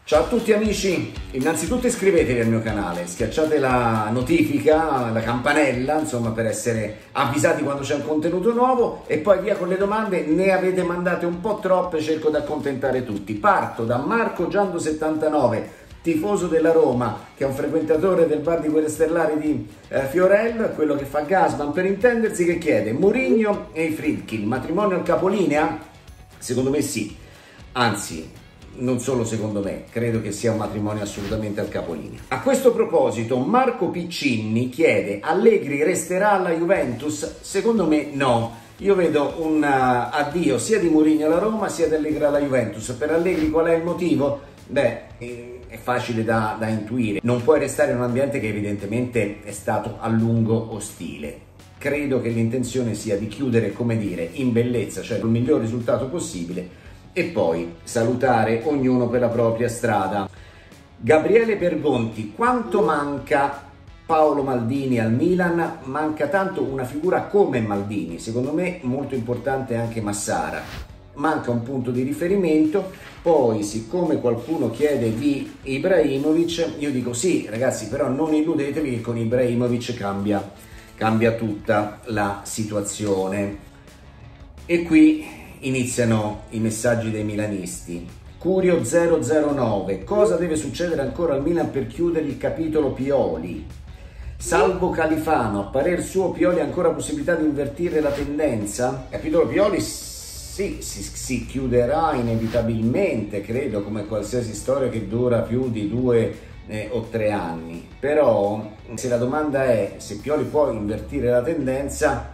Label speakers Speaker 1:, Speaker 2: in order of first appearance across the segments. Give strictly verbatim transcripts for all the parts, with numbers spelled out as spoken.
Speaker 1: Ciao a tutti amici, innanzitutto iscrivetevi al mio canale, schiacciate la notifica, la campanella, insomma, per essere avvisati quando c'è un contenuto nuovo, e poi via con le domande. Ne avete mandate un po' troppe, cerco di accontentare tutti. Parto da Marco Giando settantanove, tifoso della Roma, che è un frequentatore del bar di Guerre Stellari di eh, Fiorello, quello che fa Gasman per intendersi, che chiede: Mourinho e i Friedkin, matrimonio al capolinea? Secondo me sì, anzi non solo secondo me, credo che sia un matrimonio assolutamente al capolinea. A questo proposito Marco Piccinni chiede: Allegri resterà alla Juventus? Secondo me no. Io vedo un uh, addio sia di Mourinho alla Roma sia di Allegri alla Juventus. Per Allegri qual è il motivo? Beh, è facile da, da intuire. Non puoi restare in un ambiente che evidentemente è stato a lungo ostile. Credo che l'intenzione sia di chiudere, come dire, in bellezza, cioè il miglior risultato possibile, e poi salutare ognuno per la propria strada. Gabriele Bergonti: quanto manca Paolo Maldini al Milan? Manca tanto una figura come Maldini, secondo me molto importante anche Massara. Manca un punto di riferimento. Poi, siccome qualcuno chiede di Ibrahimovic, io dico sì ragazzi, però non illudetevi che con Ibrahimovic cambia, cambia tutta la situazione. E qui iniziano i messaggi dei milanisti. Curio zero zero nove: cosa deve succedere ancora al Milan per chiudere il capitolo Pioli? Salvo Califano: a parer suo Pioli ha ancora possibilità di invertire la tendenza? Capitolo Pioli sì, si, si chiuderà inevitabilmente, credo, come qualsiasi storia che dura più di due eh, o tre anni. Però se la domanda è se Pioli può invertire la tendenza,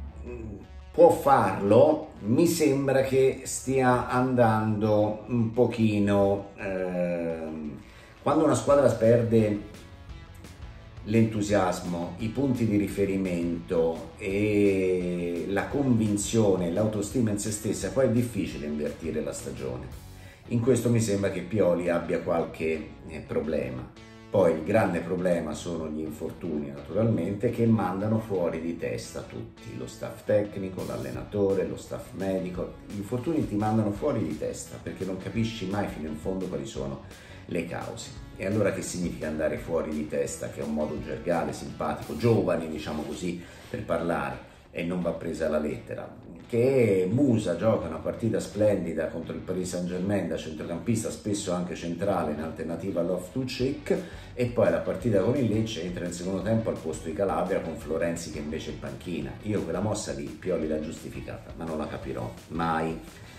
Speaker 1: può farlo. Mi sembra che stia andando un pochino, ehm, quando una squadra perde l'entusiasmo, i punti di riferimento e la convinzione, l'autostima in se stessa, poi è difficile invertire la stagione. In questo mi sembra che Pioli abbia qualche eh, problema. Poi il grande problema sono gli infortuni, naturalmente, che mandano fuori di testa tutti, lo staff tecnico, l'allenatore, lo staff medico. Gli infortuni ti mandano fuori di testa perché non capisci mai fino in fondo quali sono le cause. E allora che significa andare fuori di testa? Che è un modo gergale, simpatico, giovani, diciamo così, per parlare, e non va presa alla lettera. Che Musa gioca una partita splendida contro il Paris Saint-Germain da centrocampista, spesso anche centrale, in alternativa a Loftus-Cheek, e poi la partita con il Lecce entra nel secondo tempo al posto di Calabria con Florenzi che invece è in panchina. Io quella mossa lì Pioli l'ha giustificata, ma non la capirò mai.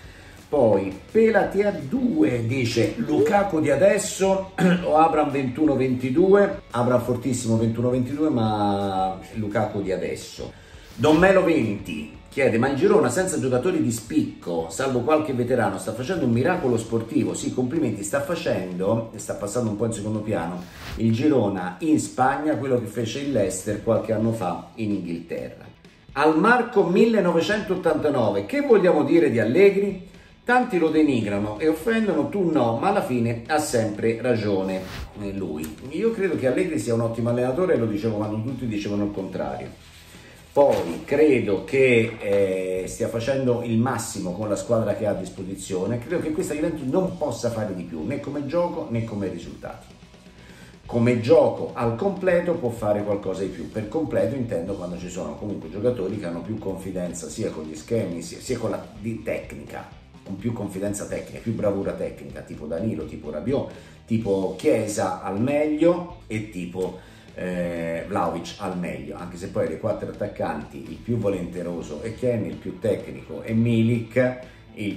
Speaker 1: Poi pelati a due, dice Lukaku di adesso o Abraham ventuno ventidue? Abraham fortissimo ventuno ventidue, ma Lukaku di adesso. Don Melo venti chiede: ma il Girona senza giocatori di spicco, salvo qualche veterano, sta facendo un miracolo sportivo? Sì, complimenti, sta facendo, e sta passando un po' in secondo piano, il Girona in Spagna quello che fece il Leicester qualche anno fa in Inghilterra. Al Marco millenovecentottantanove: che vogliamo dire di Allegri? Tanti lo denigrano e offendono, tu no, ma alla fine ha sempre ragione lui. Io credo che Allegri sia un ottimo allenatore, lo dicevo quando tutti dicevano il contrario. Poi credo che eh, stia facendo il massimo con la squadra che ha a disposizione. Credo che questa Juventus non possa fare di più, né come gioco né come risultati. Come gioco al completo può fare qualcosa di più. Per completo intendo quando ci sono comunque giocatori che hanno più confidenza sia con gli schemi sia, sia con la di tecnica, con più confidenza tecnica, più bravura tecnica, tipo Danilo, tipo Rabiot, tipo Chiesa al meglio e tipo Eh, Vlahovic al meglio, anche se poi dei quattro attaccanti il più volenteroso è Kenny, il più tecnico è Milik, il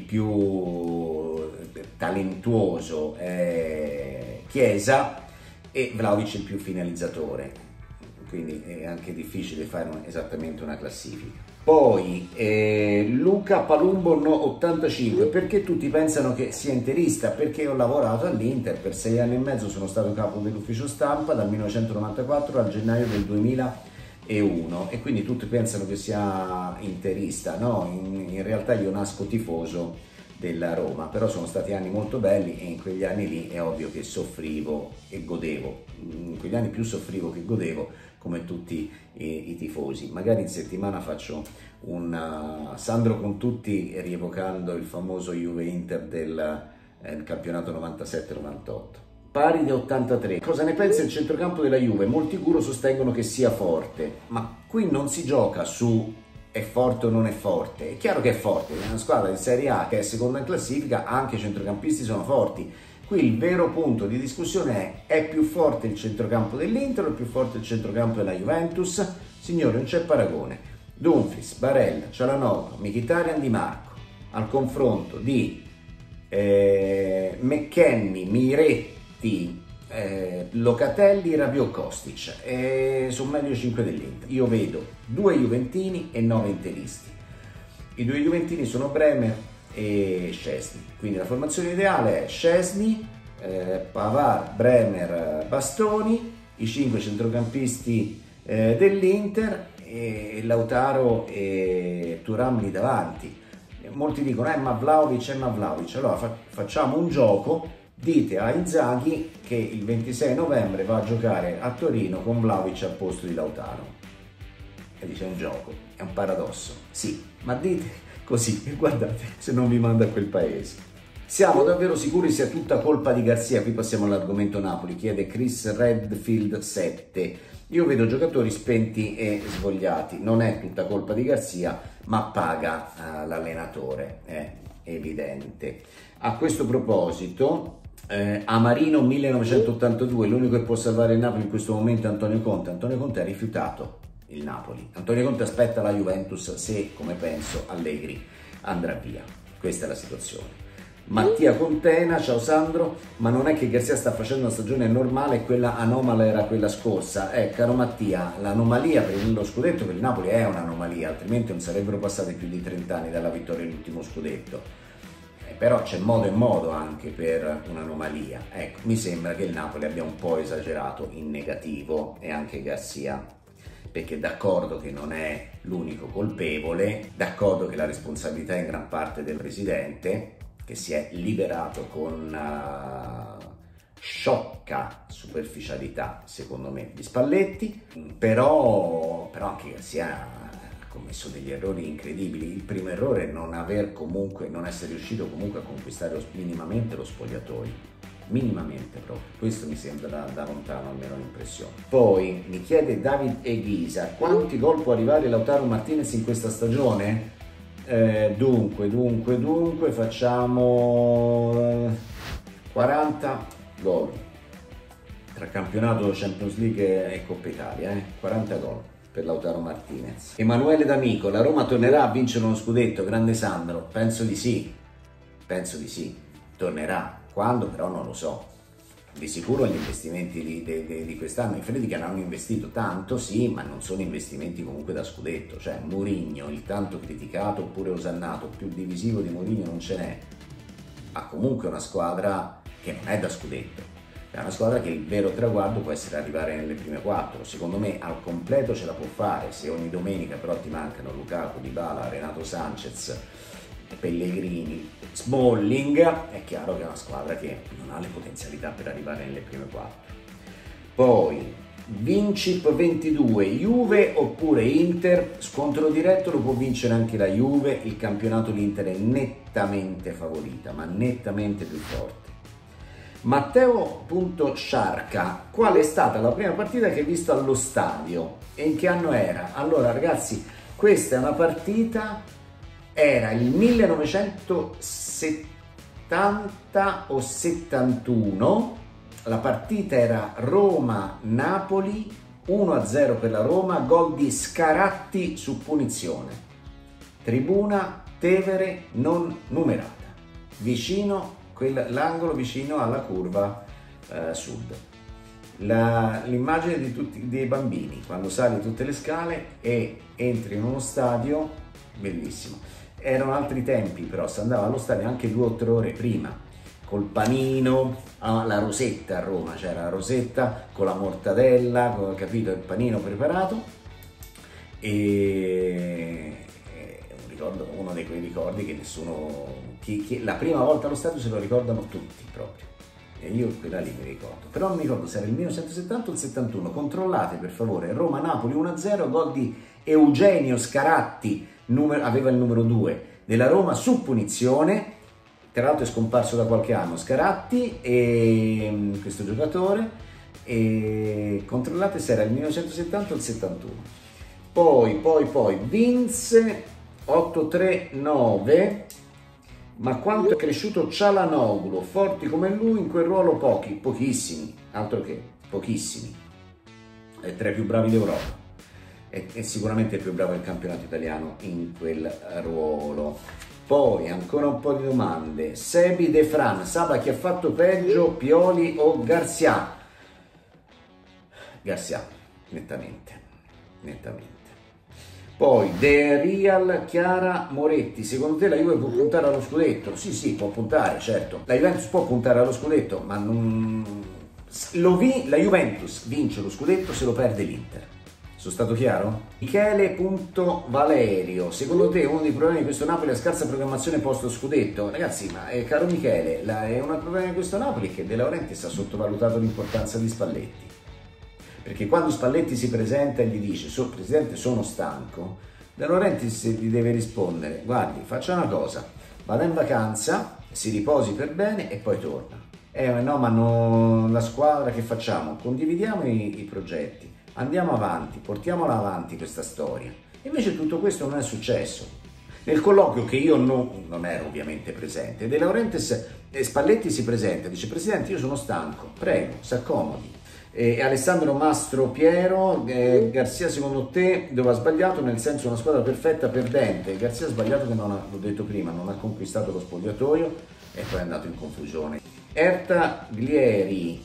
Speaker 1: più talentuoso è Chiesa e Vlahovic il più finalizzatore, quindi è anche difficile fare un, esattamente una classifica. Poi eh, Luca Palumbo no, ottantacinque: perché tutti pensano che sia interista? Perché ho lavorato all'Inter per sei anni e mezzo, sono stato capo dell'ufficio stampa dal millenovecentonovantaquattro al gennaio del duemilauno, e quindi tutti pensano che sia interista. No, in, in realtà io nasco tifoso della Roma, però sono stati anni molto belli e in quegli anni lì è ovvio che soffrivo e godevo. In quegli anni più soffrivo che godevo, come tutti i, i tifosi. Magari in settimana faccio un uh, Sandro con tutti rievocando il famoso Juve Inter del eh, il campionato novantasette novantotto. Pari di ottantatré. Cosa ne pensa il centrocampo della Juve? Molti guru sostengono che sia forte, ma qui non si gioca su è forte o non è forte. È chiaro che è forte, è una squadra di Serie A che è seconda in classifica, anche i centrocampisti sono forti. Qui il vero punto di discussione è: è più forte il centrocampo dell'Inter o è più forte il centrocampo della Juventus? Signori, non c'è paragone. Dumfries, Barella, Cialanoglu, Mkhitaryan, Di Marco, al confronto di eh, McKennie, Miretti, eh, Locatelli, Rabiot, Kostic, eh, sono meglio cinque dell'Inter. Io vedo due juventini e nove interisti. I due juventini sono Bremer e Szczesny, quindi la formazione ideale è Szczesny, eh, Pavard, Bremer, Bastoni, i cinque centrocampisti eh, dell'Inter e Lautaro e Thuram lì davanti. Molti dicono eh ma Vlahovic, eh ma Vlahovic. Allora fa facciamo un gioco: dite a Inzaghi che il ventisei novembre va a giocare a Torino con Vlahovic al posto di Lautaro. E dice: è un gioco, è un paradosso. Sì, ma dite così e guardate se non vi manda a quel paese. Siamo davvero sicuri sia tutta colpa di Garcia? Qui passiamo all'argomento Napoli, chiede Chris Redfield sette. Io vedo giocatori spenti e svogliati, non è tutta colpa di Garcia, ma paga uh, l'allenatore, è evidente. A questo proposito, eh, Amarino millenovecentottantadue, l'unico che può salvare il Napoli in questo momento è Antonio Conte. Antonio Conte ha rifiutato il Napoli. Antonio Conte aspetta la Juventus se, come penso, Allegri andrà via. Questa è la situazione. Mattia Contena, ciao Sandro, ma non è che Garcia sta facendo una stagione normale e quella anomala era quella scorsa? Eh, caro Mattia, l'anomalia per lo scudetto per il Napoli è un'anomalia, altrimenti non sarebbero passati più di trenta anni dalla vittoria dell'ultimo scudetto. Eh, però c'è modo e modo anche per un'anomalia. Ecco, mi sembra che il Napoli abbia un po' esagerato in negativo, e anche Garcia, perché d'accordo che non è l'unico colpevole, d'accordo che la responsabilità è in gran parte del presidente, che si è liberato con una sciocca superficialità, secondo me, di Spalletti, però, però anche Garcia ha commesso degli errori incredibili. Il primo errore è non aver comunque, non essere riuscito comunque a conquistare minimamente lo spogliatoio, minimamente proprio. Questo mi sembra da, da lontano almeno l'impressione. Poi mi chiede David Eghisa: quanti gol può arrivare Lautaro Martinez in questa stagione? Eh, dunque, dunque, dunque, facciamo quaranta gol tra campionato, Champions League e Coppa Italia, eh? quaranta gol per Lautaro Martinez. Emanuele D'Amico: la Roma tornerà a vincere uno scudetto? Grande Sandro, penso di sì, penso di sì, tornerà. Quando però non lo so. Di sicuro gli investimenti di, di, di, di quest'anno, i Freddi che hanno investito tanto, sì, ma non sono investimenti comunque da scudetto. Cioè Mourinho, il tanto criticato oppure osannato, più divisivo di Mourinho non ce n'è. Ha comunque una squadra che non è da scudetto, è una squadra che il vero traguardo può essere arrivare nelle prime quattro. Secondo me al completo ce la può fare, se ogni domenica però ti mancano Lukaku, Dybala, Renato Sanchez, Pellegrini, Smalling, è chiaro che è una squadra che non ha le potenzialità per arrivare nelle prime quattro. Poi Vincip ventidue, Juve oppure Inter? Scontro diretto lo può vincere anche la Juve, il campionato l'Inter è nettamente favorita, ma nettamente più forte. Matteo.Sciarca: qual è stata la prima partita che hai visto allo stadio e in che anno era? Allora ragazzi, questa è una partita, era il millenovecentosettanta o settantuno, la partita era Roma-Napoli, uno a zero per la Roma, gol di Scaratti su punizione, tribuna Tevere non numerata, vicino l'angolo vicino alla curva eh, sud. L'immagine di tutti dei bambini quando sali tutte le scale e entri in uno stadio, bellissimo. Erano altri tempi, però si andava allo stadio anche due o tre ore prima, col panino, ah, la rosetta a Roma, c'era la rosetta con la mortadella, con, capito, il panino preparato, e, e un ricordo, uno dei quei ricordi che nessuno, chi, chi, la prima volta allo stadio se lo ricordano tutti proprio, e io quella lì mi ricordo, però non mi ricordo se era il millenovecentosettanta o il settantuno, controllate per favore. Roma-Napoli uno a zero, gol di Eugenio Scaratti, numero, aveva il numero due della Roma su punizione, tra l'altro è scomparso da qualche anno Scaratti, e questo giocatore, e controllate se era il millenovecentosettanta o il settantuno. Poi, poi, poi vinse otto tre nove, ma quanto è cresciuto Cialanoglu, forti come lui in quel ruolo pochi, pochissimi, altro che, pochissimi. È tra i più bravi d'Europa, è, è sicuramente il più bravo del campionato italiano in quel ruolo. Poi ancora un po' di domande. Sebi De Fran, Saba, chi ha fatto peggio, Pioli o Garcia? Garcia, nettamente, nettamente. Poi De Real, Chiara Moretti, secondo te la Juve può puntare allo scudetto? Sì, sì, può puntare, certo. La Juventus può puntare allo scudetto, ma non... Lo vi... la Juventus vince lo scudetto se lo perde l'Inter. Sono stato chiaro? Michele.Valerio, secondo te uno dei problemi di questo Napoli è la scarsa programmazione post scudetto? Ragazzi, ma eh, caro Michele, la, è un problema di questo Napoli che De Laurentiis ha sottovalutato l'importanza di Spalletti. Perché quando Spalletti si presenta e gli dice so, Presidente sono stanco, De Laurentiis gli deve rispondere: guardi, faccia una cosa, vada in vacanza, si riposi per bene e poi torna. Eh no, ma no, la squadra che facciamo? Condividiamo i, i progetti, andiamo avanti, portiamola avanti questa storia. Invece tutto questo non è successo. Nel colloquio, che io non, non ero ovviamente presente, De Laurentiis e Spalletti si presenta e dice: Presidente, io sono stanco, prego, si accomodi. E Alessandro Mastro Piero, eh, Garcia secondo te dove ha sbagliato? Nel senso, una squadra perfetta perdente. Garcia ha sbagliato che non ha, l'ho detto prima, non ha conquistato lo spogliatoio e poi è andato in confusione. Erta Glieri,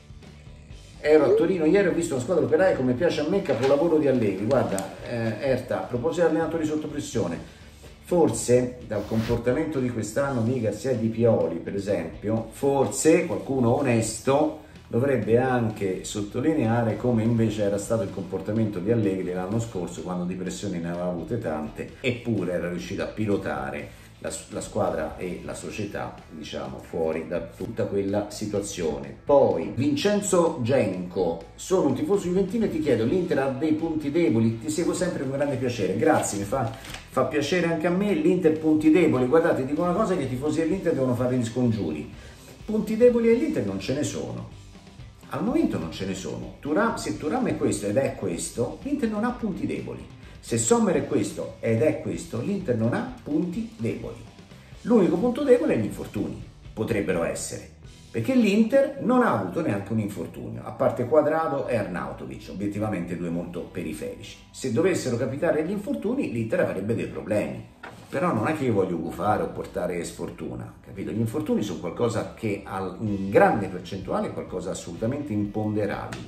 Speaker 1: ero a Torino ieri, ho visto una squadra operaia come piace a me, capolavoro di Allegri. Guarda, eh, Erta, a proposito di allenatori sotto pressione, forse dal comportamento di quest'anno di Garcia e di Pioli, per esempio, forse qualcuno onesto dovrebbe anche sottolineare come invece era stato il comportamento di Allegri l'anno scorso, quando di pressioni ne aveva avute tante, eppure era riuscito a pilotare la, la squadra e la società, diciamo, fuori da tutta quella situazione. Poi Vincenzo Genco, sono un tifoso juventino e ti chiedo, l'Inter ha dei punti deboli? Ti seguo sempre con grande piacere, grazie, mi fa, fa piacere anche a me. L'Inter punti deboli, guardate, dico una cosa che i tifosi dell'Inter devono fare gli scongiuri, punti deboli all'Inter non ce ne sono. Al momento non ce ne sono. Thuram, se Thuram è questo ed è questo, l'Inter non ha punti deboli. Se Sommer è questo ed è questo, l'Inter non ha punti deboli. L'unico punto debole è gli infortuni, potrebbero essere, perché l'Inter non ha avuto neanche un infortunio, a parte Quadrado e Arnautovic, obiettivamente due molto periferici. Se dovessero capitare gli infortuni, l'Inter avrebbe dei problemi. Però non è che io voglio gufare o portare sfortuna, capito? Gli infortuni sono qualcosa che ha in grande percentuale è qualcosa assolutamente imponderabile.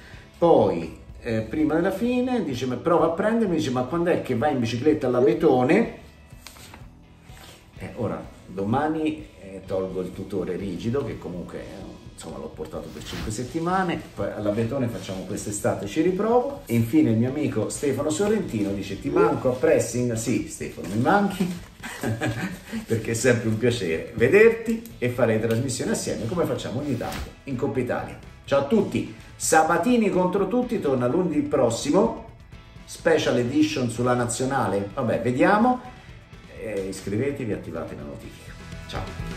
Speaker 1: Poi, eh, prima della fine, dice, ma prova a prendermi, dice, ma quando è che vai in bicicletta alla Betone? Eh, ora, domani eh, tolgo il tutore rigido, che comunque, eh, insomma, l'ho portato per cinque settimane, poi alla Betone facciamo quest'estate, ci riprovo. E infine il mio amico Stefano Sorrentino dice, ti manco a pressing? Sì, Stefano, mi manchi, perché è sempre un piacere vederti e fare le trasmissioni assieme, come facciamo ogni tanto in Coppa Italia. Ciao a tutti, Sabatini contro tutti torna lunedì prossimo, special edition sulla nazionale, vabbè, vediamo, eh, iscrivetevi e attivate la notifica. Ciao.